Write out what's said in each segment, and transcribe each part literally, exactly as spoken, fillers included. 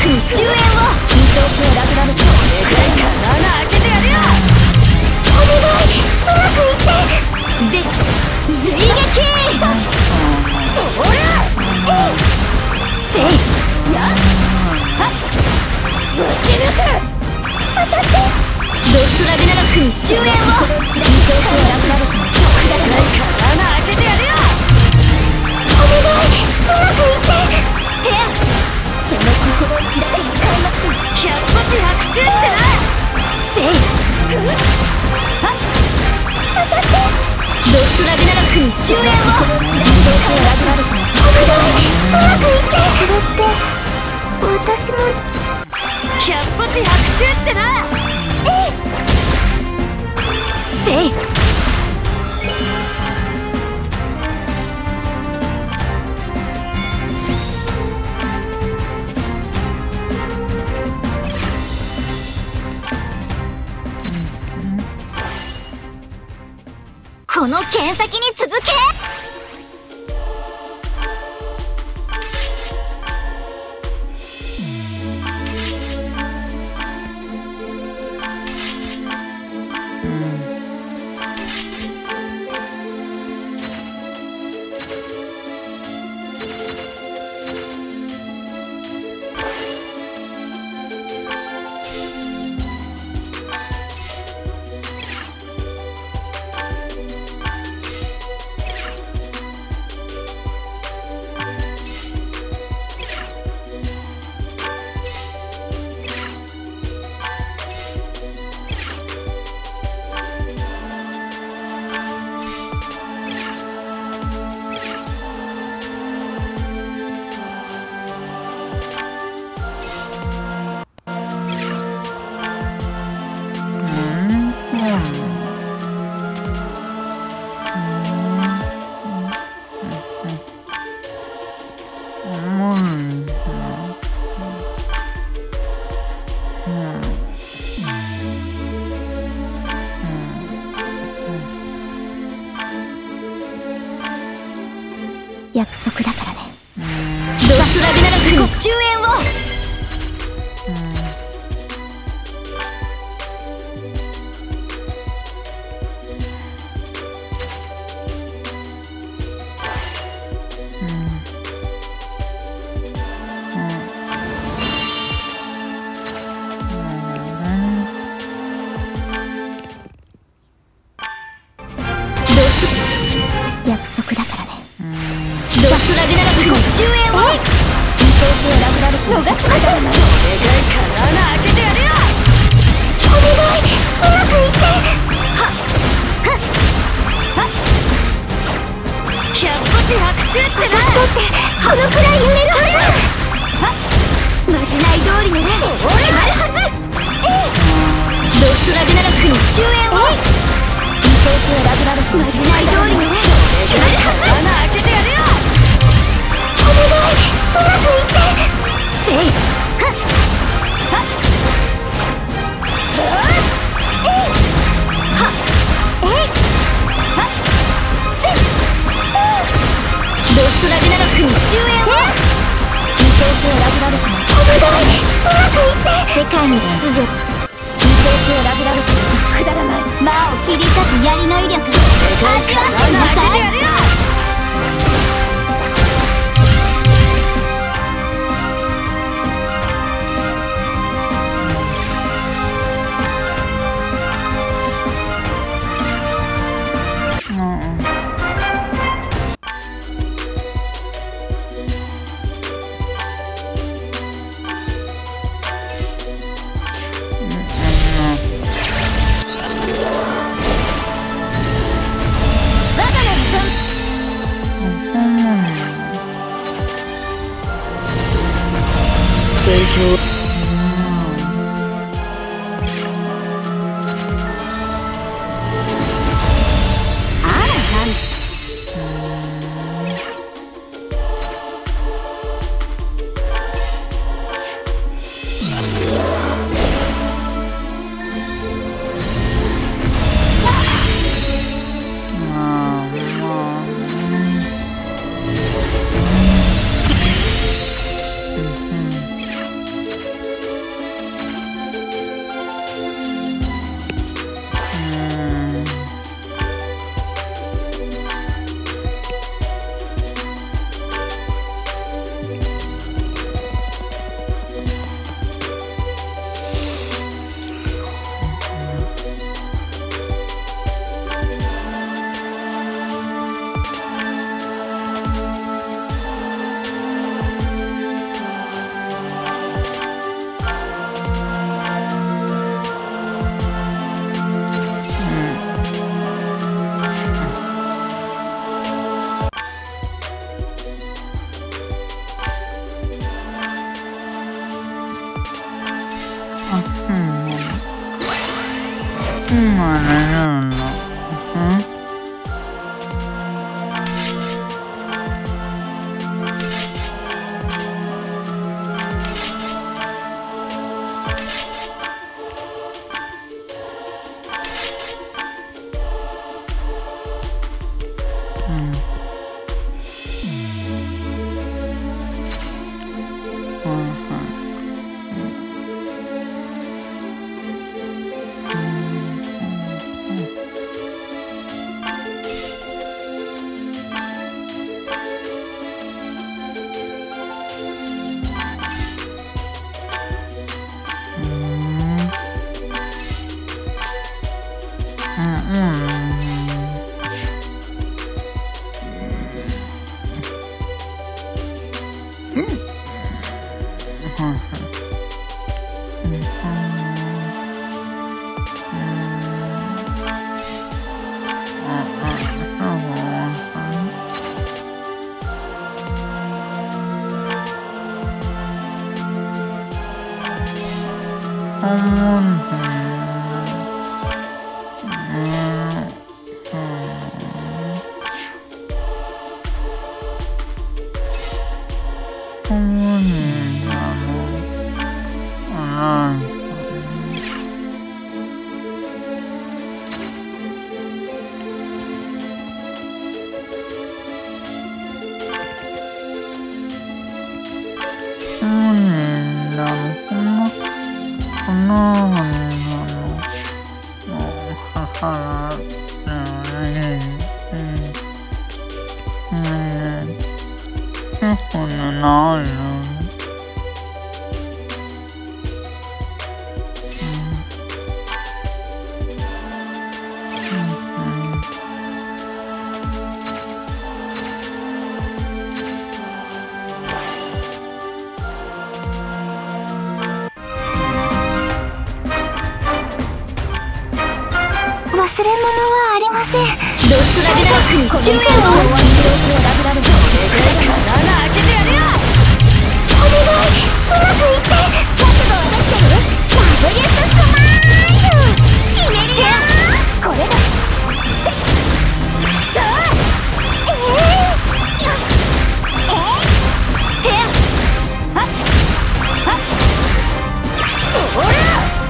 くに終焉を。二等星ラブラブ。これくらいか穴開けてやるよ。お願い、うまくいって。で追撃とおりゃえいせいやっはっぶち抜く。当たってドストラデナロックに終焉を。二等星ラブラブ。これくらいか穴開けてやるよ。お願い、うまくいって。てやその心を切らせに変えましょう。百発百中ってな。せいふっはっ当たってドストラデナロックに終焉を。お願い、うまくいって。これって私も百発百中ってな。えいせいこの剣先に続け。約束だからね。ドストラディナロックに終焉を。約束だからね。ドストラディナロックに終焉を。二等星ラブラブ逃すことはない。でかいから穴開けてやるよ。お願い、うまくいって。はっはっはっ百発百中ってな。私だってこのくらい揺れるはず。はっまじない通りね。決まるはず。えいドストラディナロックに終焉を。二等星ラブラブ。まじない通りね。決まるはず。穴開けてやるよ。お願い、うまくいって。せいはっはっはっえいはっえいはっせいドストラディナロックに終焉を。二等星ラブラブ。お願い、うまくいって。世界の秩序。二等星ラブラブ。くだらない魔を切り裂く槍の威力。味わってみなさい。 mana no? Hmm? 忘れ物はありません。ドストラディラックに終焉を。お願い、開けてやるよ。お願い、うまくいって。覚悟はできてる？ダブリュススマイル。決めるよ。これだ。どう？えー、よっ。えー、てや。はっ。はっ。おら。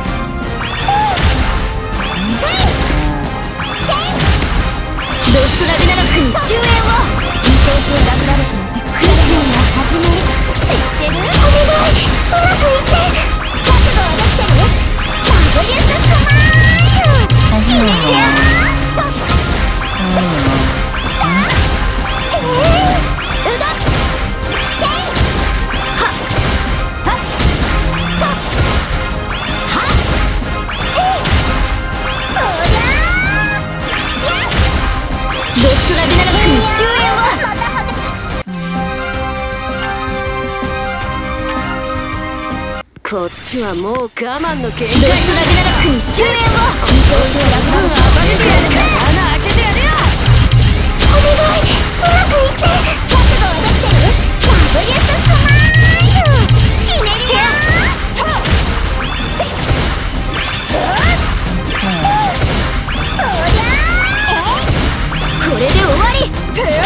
ドストラディナロックに終焉を。理想系ラブラルクのクラチョンの始まり知ってる？お願い、うまくいって。覚悟はできてる？ダブリュススマイル。決めてやーと。せっだえーうどっせいはっはっとはっえーおりゃドストラディナロックに終焉を。こっちはもう我慢の限界。ドストラディナロックに終焉を。理想系ラブラルク暴れてやるから穴開けてやるよ。お願い、うまくいって。覚悟はできてる？ダブリュススマイル。決めるよ。とせっおりゃー。これで終わり。これで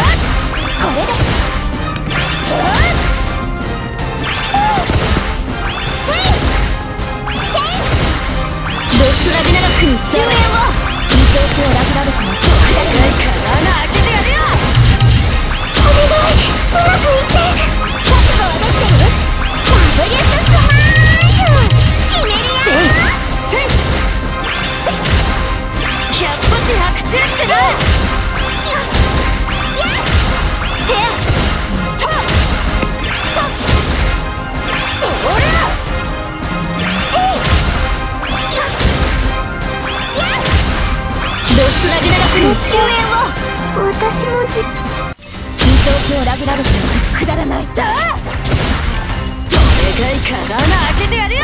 ドストラディナロックに終焉を。理想系ラブラルクの高いから穴開けてやるよ。お願い、うまくいって。覚悟はできてる？ダブリュススマイル。決めるよ。せいせいせい百発百中ってな。てやととおらえいややドストラディナロックに終焉を。私もじ理想郷ラグラルクのくだらないだ。お願いから穴開けてやるよ。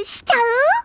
しちゃう？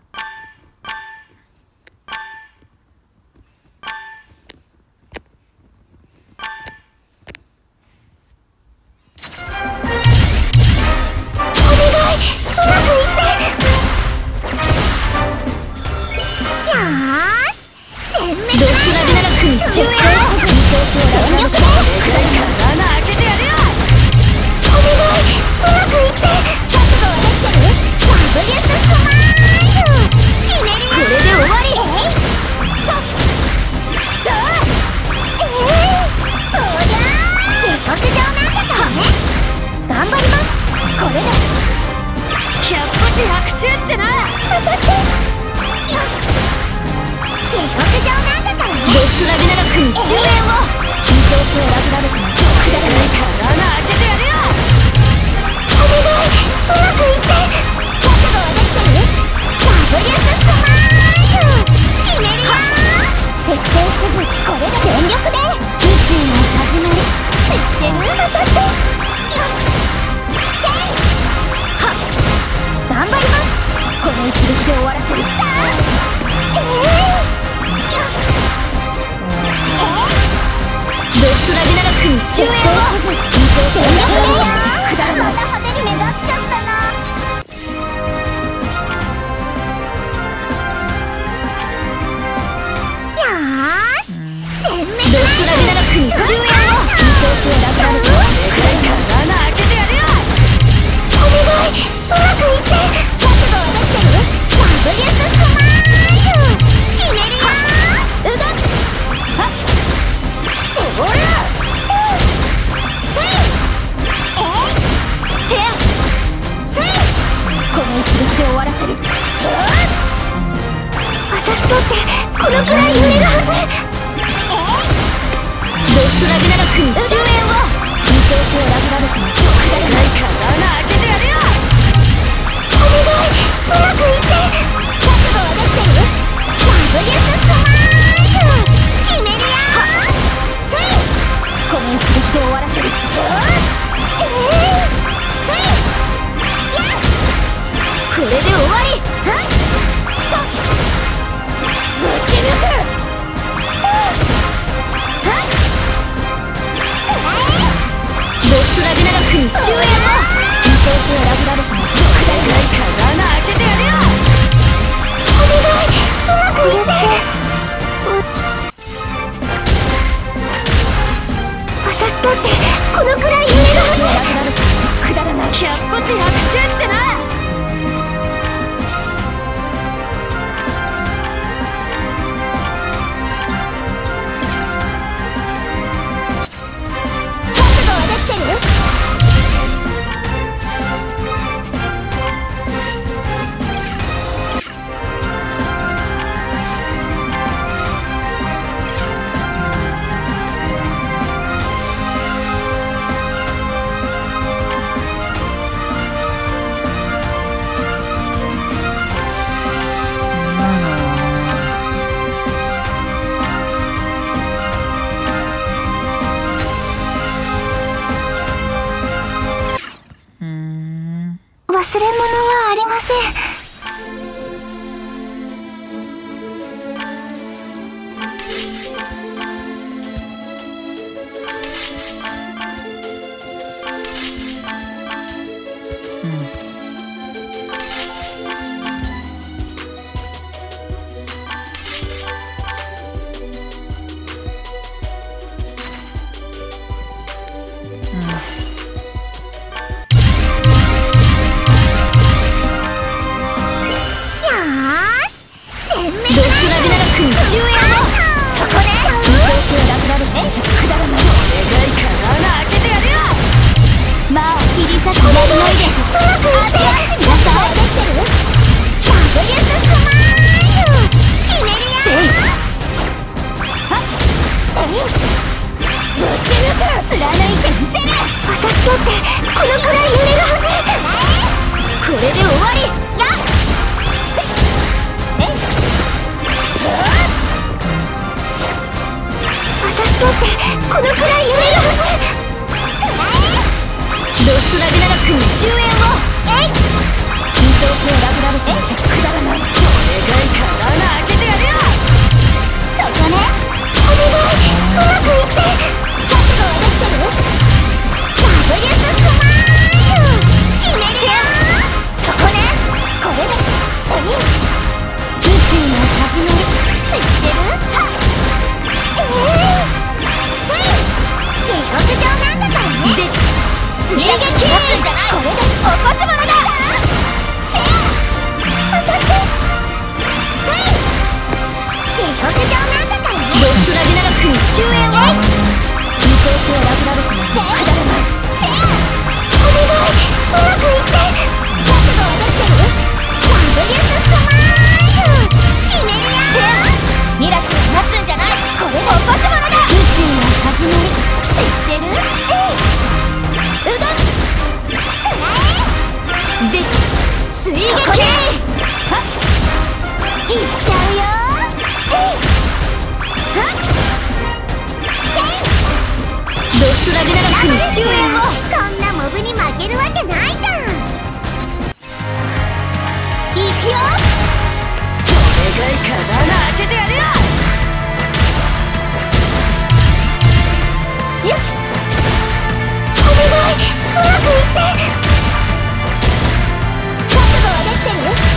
忘れ物はありません。 始まり知ってる？はっええー、スイ下克上なんだからね。で水撃立つんじゃない。これで起こすものだ。せや当たってスイ下克上なんだからね。ロストラグナロクに終焉を。無効性ラグナロクにくだらない。せやお願い、うまくいって。覚悟はできてる？ダブリューススマイル決めるやん。ミラクル待つんじゃない。これで起こすものだ。宇宙の始まり知ってる？うどんくらえぜ水撃はっいっちゃうよ。はっロストラグナロクに終焉を。こんなモブに負けるわけないじゃん。いくよ。お願い、風穴開けてやるよ。よっお願い、うまくいって。覚悟はできてる？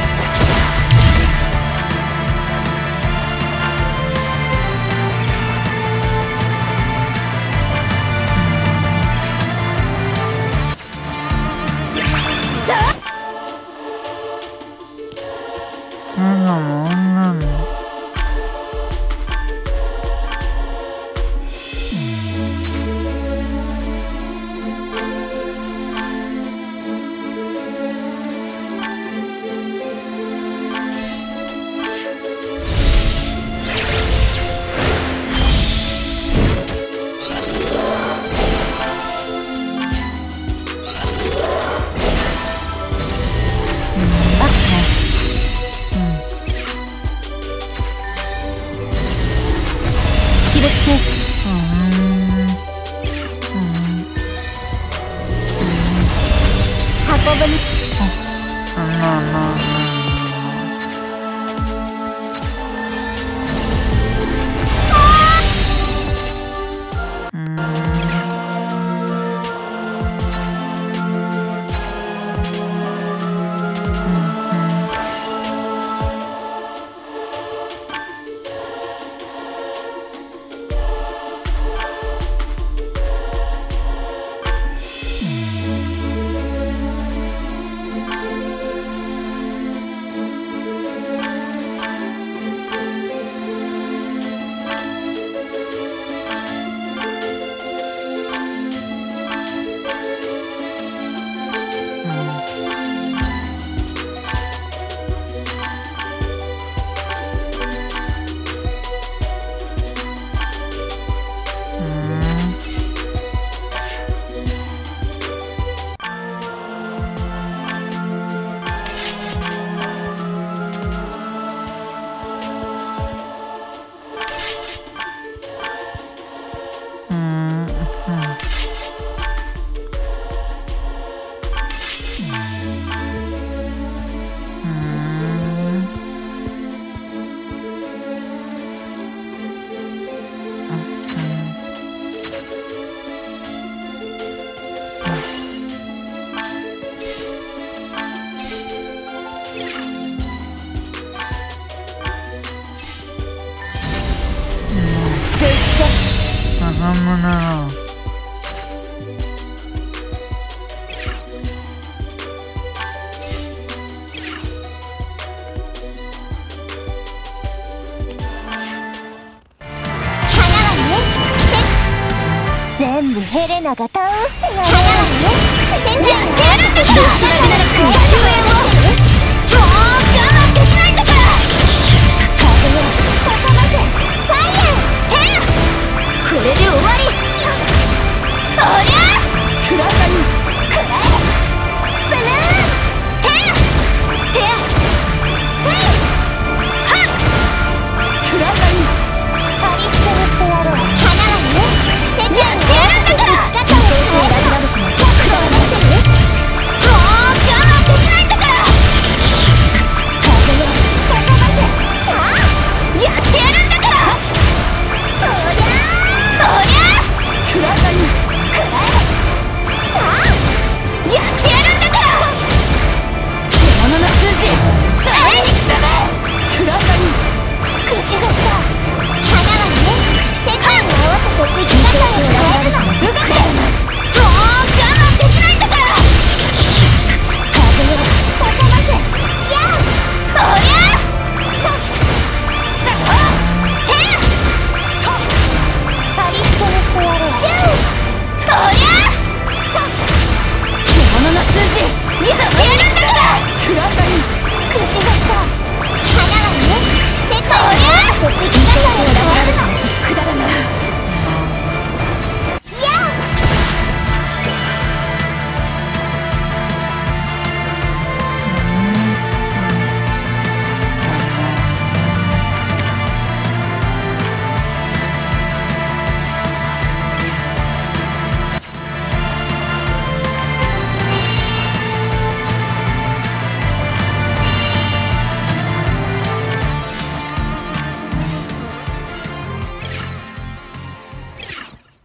全部ヘレナが倒してやる。花はね、戦場に出るんだから。ロストラグナロクに終焉を。もう我慢できないんだから。風よ、高ませ、ファイヤー、テン。これで終わり。おりゃフランダにくらえ。ブルーン、テン、テン、スイハッフランダに張り付けをしてやろう。花はね、世界の生き方を変えろ。覚悟はできてる？もう我慢できないんだから。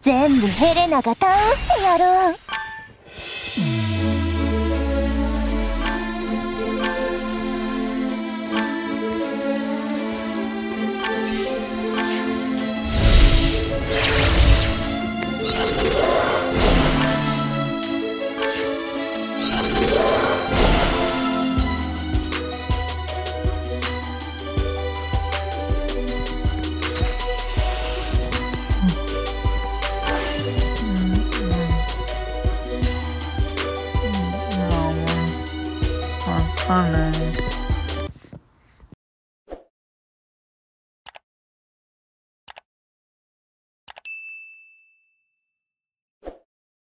全部ヘレナが倒してやろう。 Fun.